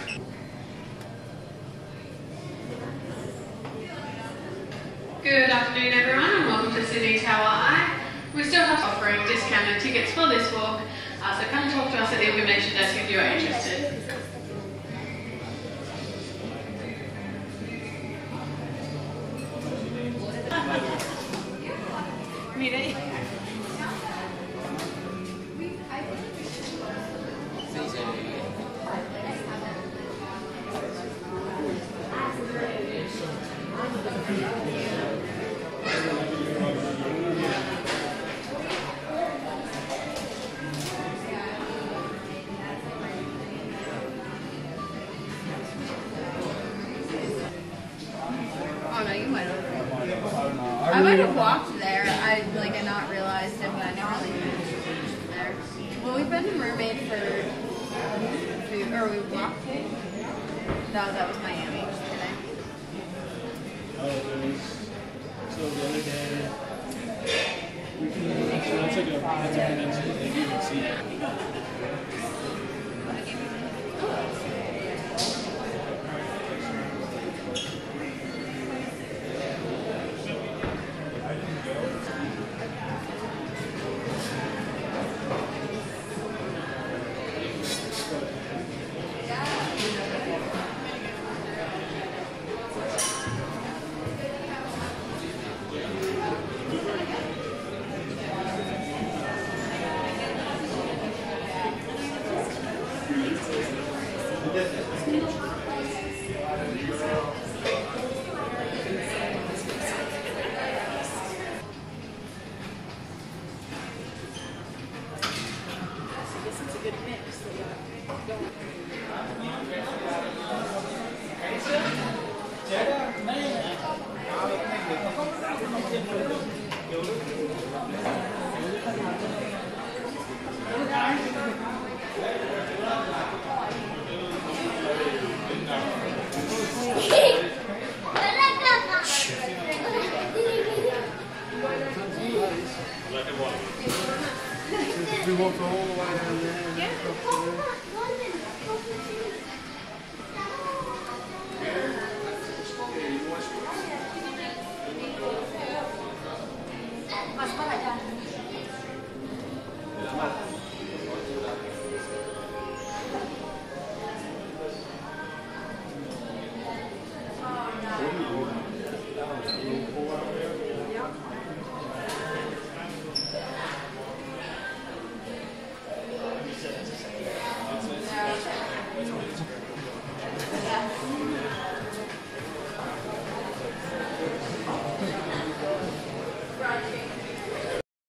Good afternoon everyone and welcome to Sydney Tower Eye. We still have offering discounted tickets for this walk, so come talk to us at the information desk if you are interested. Meeting. Oh no, you might have. I might have walked there. I not realized it, but I never really finished there. Well, we've been to Mermaid for food, or we walked. No, that was Miami today. So the other day, we can. So that's like a peninsula. Like you can see it. We walked the whole way down there. Yeah. Mas para allá.